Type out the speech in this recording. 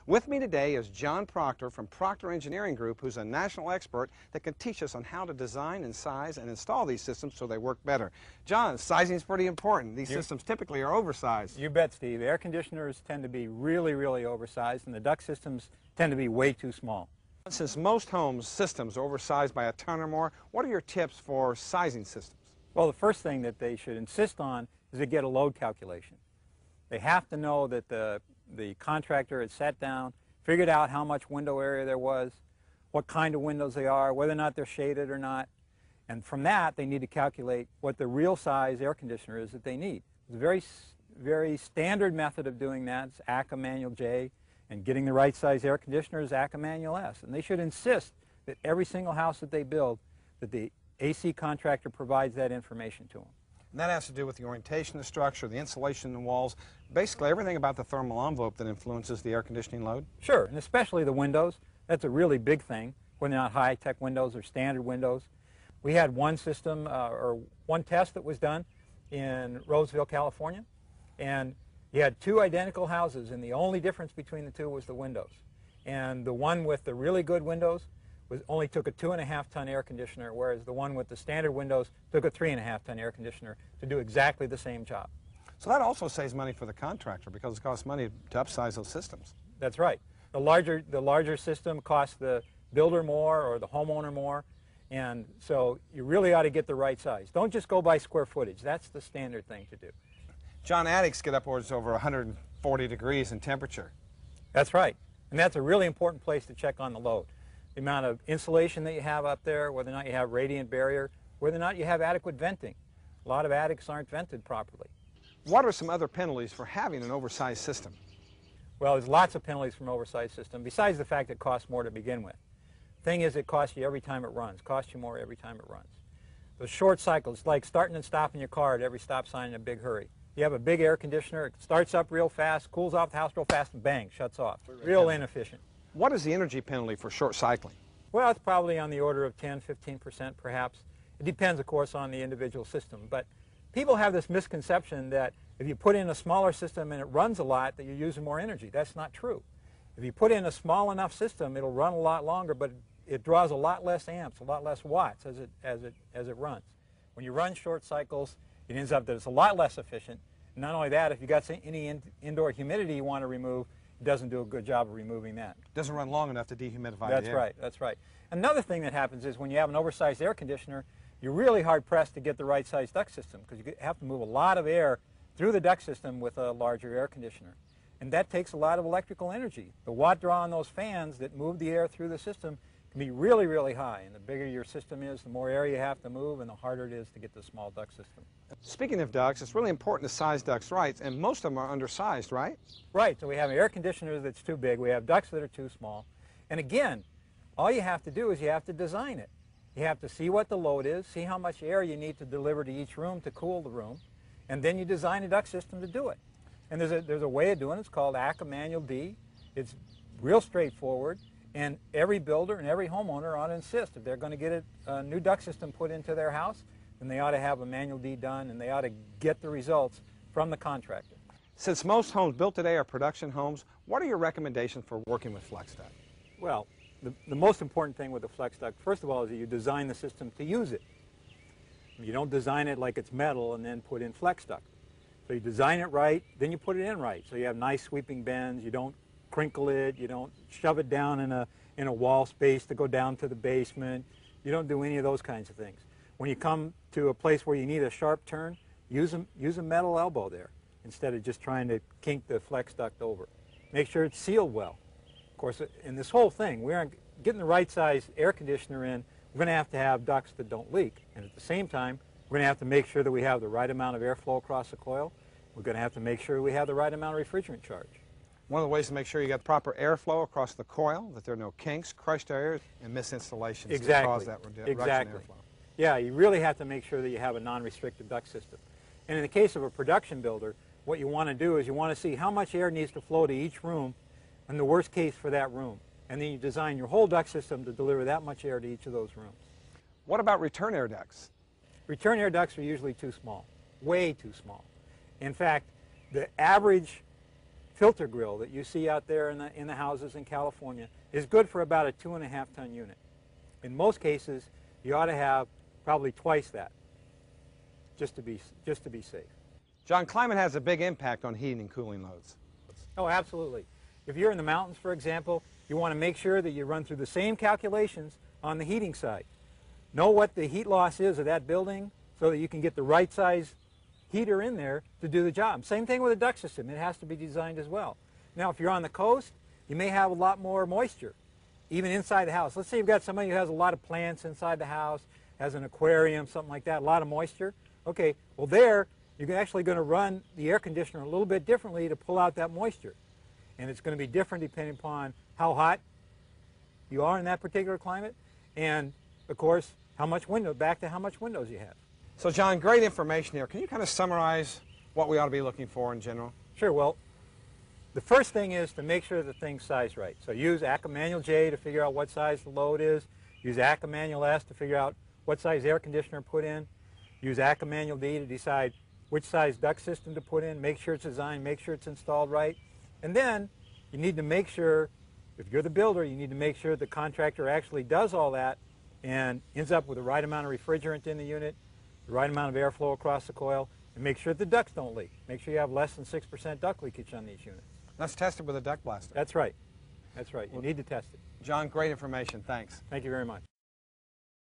With me today is John Proctor from Proctor Engineering Group, who's a national expert that can teach us on how to design and size and install these systems so they work better. John, sizing is pretty important. These systems typically are oversized. You bet, Steve. Air conditioners tend to be really oversized, and the duct systems tend to be way too small. Since most homes' systems are oversized by a ton or more, what are your tips for sizing systems? Well, the first thing that they should insist on is to get a load calculation. They have to know that the contractor had sat down, figured out how much window area there was, what kind of windows they are, whether or not they're shaded or not. And from that, they need to calculate what the real size air conditioner is that they need. It's a very standard method of doing that. It's ACA manual J, and getting the right size air conditioner is ACA manual S. And they should insist that every single house that they build, that the AC contractor provides that information to them. And that has to do with the orientation of the structure, the insulation in the walls, basically everything about the thermal envelope that influences the air conditioning load? Sure, and especially the windows. That's a really big thing, whether or not high-tech windows or standard windows. We had one system, or one test that was done in Roseville, California, and you had two identical houses, and the only difference between the two was the windows. And the one with the really good windows only took a 2.5-ton air conditioner, whereas the one with the standard windows took a 3.5-ton air conditioner to do exactly the same job. So that also saves money for the contractor because it costs money to upsize those systems. That's right. The larger system costs the builder more or the homeowner more, and so you really ought to get the right size. Don't just go by square footage. That's the standard thing to do. John, attics get upwards over 140 degrees in temperature. That's right, and that's a really important place to check on the load. The amount of insulation that you have up there, whether or not you have radiant barrier, whether or not you have adequate venting. A lot of attics aren't vented properly. What are some other penalties for having an oversized system? Well, there's lots of penalties from an oversized system, besides the fact that it costs more to begin with. Thing is, it costs you every time it runs. Costs you more every time it runs. Those short cycles, like starting and stopping your car at every stop sign in a big hurry. You have a big air conditioner, it starts up real fast, cools off the house real fast, and bang, shuts off. Real inefficient. What is the energy penalty for short cycling? Well, it's probably on the order of 10–15% perhaps. It depends, of course, on the individual system. But people have this misconception that if you put in a smaller system and it runs a lot, that you're using more energy. That's not true. If you put in a small enough system, it'll run a lot longer, but it draws a lot less amps, a lot less watts as it runs. When you run short cycles, it ends up that it's a lot less efficient. And not only that, if you got any indoor humidity you want to remove, it doesn't do a good job of removing that. Doesn't run long enough to dehumidify That's the air. right, that's right. Another thing that happens is when you have an oversized air conditioner, you're really hard-pressed to get the right size duct system because you have to move a lot of air through the duct system with a larger air conditioner. And that takes a lot of electrical energy. The watt draw on those fans that move the air through the system can be really high. And the bigger your system is, the more air you have to move, and the harder it is to get the small duct system. Speaking of ducts, it's really important to size ducts right, and most of them are undersized, right? Right. So we have air conditioners that's too big. We have ducts that are too small. And again, all you have to do is you have to design it. You have to see what the load is, see how much air you need to deliver to each room to cool the room, and then you design a duct system to do it. And there's a way of doing it. It's called ACA Manual D. It's real straightforward, and every builder and every homeowner ought to insist if they're going to get a new duct system put into their house, then they ought to have a Manual D done, and they ought to get the results from the contractor. Since most homes built today are production homes, what are your recommendations for working with flex duct? Well, the most important thing with the flex duct, first of all, is that you design the system to use it. You don't design it like it's metal and then put in flex duct. So you design it right, then you put it in right. So you have nice sweeping bends, you don't crinkle it, you don't shove it down in a wall space to go down to the basement. You don't do any of those kinds of things. When you come to a place where you need a sharp turn, use a metal elbow there instead of just trying to kink the flex duct over. Make sure it's sealed well. Of course, in this whole thing, we aren't getting the right size air conditioner in. We're going to have ducts that don't leak. And at the same time, we're going to have to make sure that we have the right amount of airflow across the coil. We're going to have to make sure we have the right amount of refrigerant charge. One of the ways to make sure you got proper airflow across the coil, that there are no kinks, crushed areas, and misinstallations that cause that reduction airflow. Yeah, you really have to make sure that you have a non-restricted duct system. And in the case of a production builder, what you want to do is you want to see how much air needs to flow to each room and the worst case for that room. And then you design your whole duct system to deliver that much air to each of those rooms. What about return air ducts? Return air ducts are usually too small, way too small. In fact, the average filter grill that you see out there in the houses in California is good for about a 2.5-ton unit. In most cases, you ought to have probably twice that, just to be safe. John, climate has a big impact on heating and cooling loads. Oh, absolutely. If you're in the mountains, for example, you want to make sure that you run through the same calculations on the heating side. Know what the heat loss is of that building so that you can get the right size heater in there to do the job. Same thing with a duct system. It has to be designed as well. Now, if you're on the coast, you may have a lot more moisture, even inside the house. Let's say you've got somebody who has a lot of plants inside the house, has an aquarium, something like that, a lot of moisture. Okay, well there, you're actually going to run the air conditioner a little bit differently to pull out that moisture. And it's going to be different depending upon how hot you are in that particular climate, and of course, how much windows you have. So John, great information here. Can you kind of summarize what we ought to be looking for in general? Sure. Well, the first thing is to make sure the thing's sized right. So use ACA Manual J to figure out what size the load is. Use ACA Manual S to figure out what size air conditioner to put in. Use ACA Manual D to decide which size duct system to put in. Make sure it's designed, make sure it's installed right. And then you need to make sure, if you're the builder, you need to make sure the contractor actually does all that and ends up with the right amount of refrigerant in the unit, the right amount of airflow across the coil, and make sure the ducts don't leak. Make sure you have less than 6% duct leakage on these units. Let's test it with a duct blaster. That's right. That's right. You need to test it. John, great information. Thanks. Thank you very much.